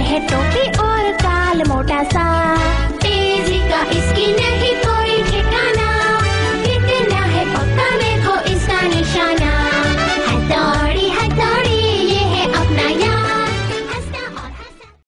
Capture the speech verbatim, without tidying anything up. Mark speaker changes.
Speaker 1: है टोपी और काल मोटा सा। तेजी का इसकी नहीं